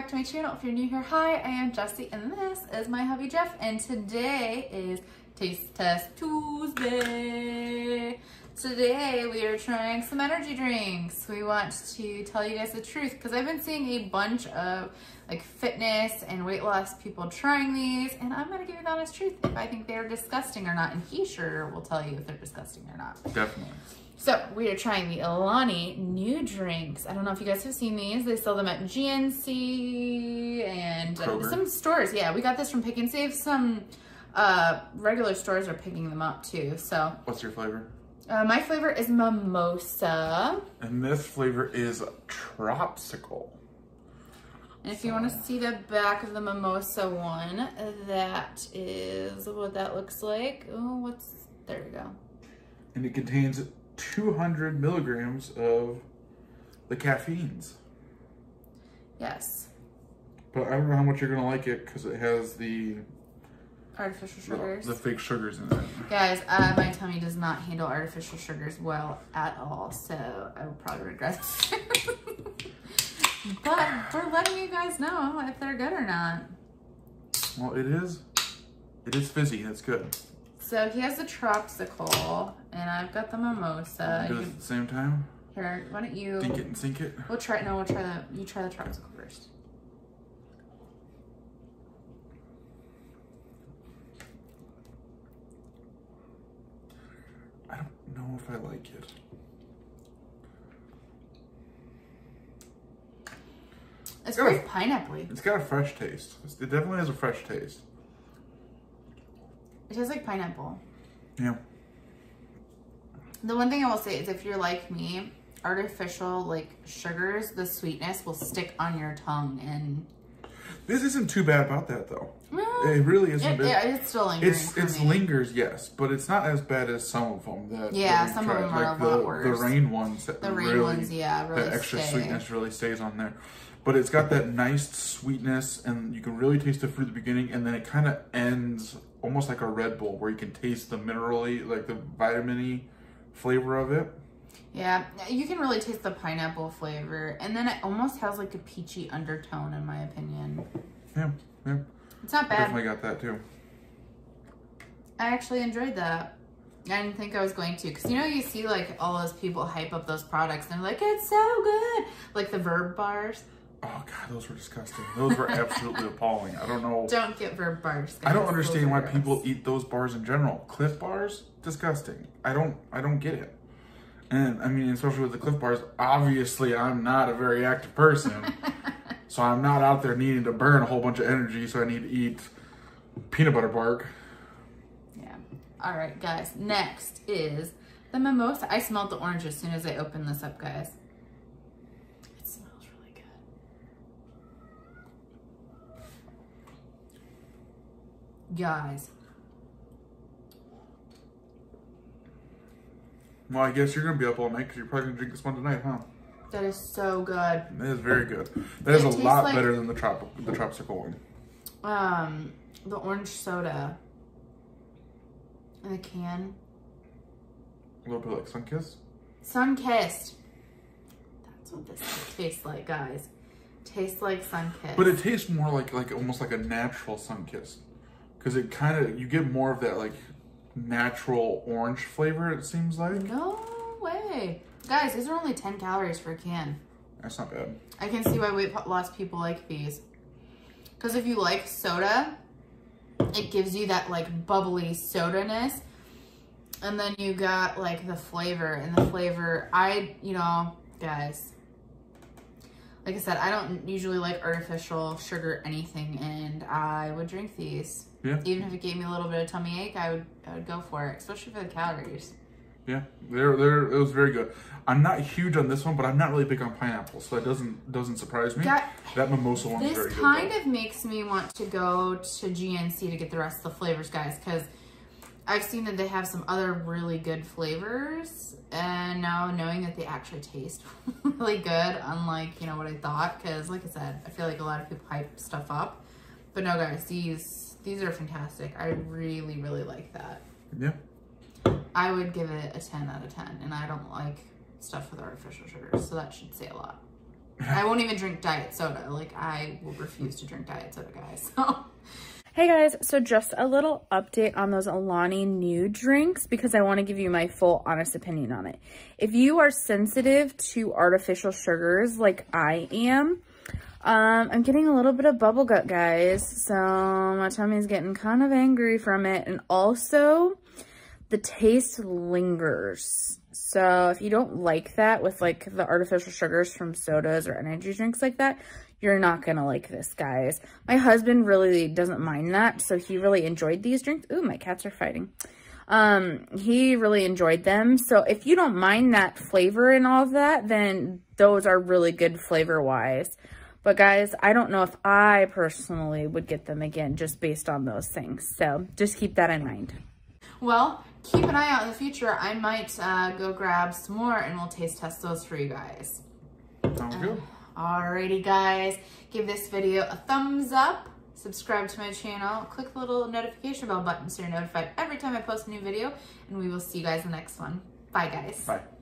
back to my channel. If you're new here, hi, I am Jessie and this is my hubby Jeff, and today is Taste Test Tuesday. Today we are trying some energy drinks. We want to tell you guys the truth because I've been seeing a bunch of like fitness and weight loss people trying these, and I'm gonna give you the honest truth if I think they're disgusting or not, and he sure will tell you if they're disgusting or not. Definitely. So we are trying the Alani Nu Drinks. I don't know if you guys have seen these. They sell them at GNC and some stores. Yeah, we got this from Pick and Save. Some regular stores are picking them up too. So what's your flavor? My flavor is mimosa. And this flavor is tropsical. And if you want to see the back of the mimosa one, that is what that looks like. Oh, there we go. And it contains 200 milligrams of the caffeines. Yes. But I don't know how much you're going to like it because it has the artificial sugars. The fake sugars in it. Guys, my tummy does not handle artificial sugars well at all, so I will probably regret this. But we're letting you guys know if they're good or not. Well, it is fizzy. It's good. So he has the tropsical, and I've got the mimosa. Do it at the same time? Here, why don't you... Dink it and sink it? You try the tropsical first. I don't know if I like it. It's very pineapple-y. It's got a fresh taste. It definitely has a fresh taste. It tastes like pineapple. Yeah. The one thing I will say is if you're like me, artificial like sugars, the sweetness will stick on your tongue, and this isn't too bad about that though. No, it really isn't. It's still lingering. It lingers, yes, but it's not as bad as some of them that some of them are a lot worse. The rain ones that really that extra sweetness really stays on there. But it's got that nice sweetness, and you can really taste the fruit at the beginning, and then it kind of ends almost like a Red Bull, where you can taste the mineral-y, like the vitamin-y flavor of it. Yeah, you can really taste the pineapple flavor, and then it almost has like a peachy undertone, in my opinion. Yeah. It's not bad. Definitely got that too. I actually enjoyed that. I didn't think I was going to, because you see like all those people hype up those products, and they're like, it's so good. Like the Verb bars. Oh God, those were disgusting. Those were absolutely appalling. I don't know. Don't get Verb bars, guys. I don't understand why people eat those bars in general. Cliff bars, disgusting. I don't get it. And I mean, especially with the Cliff bars, obviously I'm not a very active person. So I'm not out there needing to burn a whole bunch of energy, so I need to eat peanut butter bark. Yeah. All right, guys. Next is the mimosa. I smelled the orange as soon as I opened this up, guys. It smells really good. Guys. Well, I guess you're going to be up all night because you're probably going to drink this one tonight, huh? That is so good. It is very good. That is a lot better than the tropsical one. The orange soda in a can. A little bit like Sunkist? Sunkist. That's what this tastes like, guys. Tastes like Sunkist. But it tastes more like almost like a natural Sunkist. Because it kind of, you get more of that like natural orange flavor, it seems like. No way. Guys, these are only 10 calories for a can. That's not bad. I can see why weight loss people like these. Because if you like soda, it gives you that like bubbly soda-ness. And then you got like the flavor, and the flavor, guys, like I said, I don't usually like artificial sugar anything, and I would drink these. Yeah. Even if it gave me a little bit of tummy ache, I would go for it, especially for the calories. Yeah, it was very good. I'm not huge on this one, but I'm not really big on pineapple, so that doesn't surprise me. That mimosa one is very good. This kind of makes me want to go to GNC to get the rest of the flavors, guys, because I've seen that they have some other really good flavors, and now knowing that they actually taste really good, unlike, what I thought, because like I said, I feel like a lot of people hype stuff up. But no, guys, these are fantastic. I really, really like that. Yeah. I would give it a 10 out of 10, and I don't like stuff with artificial sugars, so that should say a lot. I won't even drink diet soda. Like, I will refuse to drink diet soda, guys. So. Hey guys, so just a little update on those Alani Nu drinks because I want to give you my full honest opinion on it. If you are sensitive to artificial sugars like I am, I'm getting a little bit of bubble gut, guys. So my tummy's getting kind of angry from it. And also the taste lingers. So if you don't like that with like the artificial sugars from sodas or energy drinks like that, you're not going to like this, guys. My husband really doesn't mind that. So he really enjoyed these drinks. Ooh, my cats are fighting. He really enjoyed them. So if you don't mind that flavor and all of that, then those are really good flavor-wise. But guys, I don't know if I personally would get them again just based on those things. So just keep that in mind. Well, keep an eye out in the future. I might go grab some more and we'll taste test those for you guys. Sounds good. Alrighty, guys. Give this video a thumbs up. Subscribe to my channel. Click the little notification bell button so you're notified every time I post a new video. And we will see you guys in the next one. Bye, guys. Bye.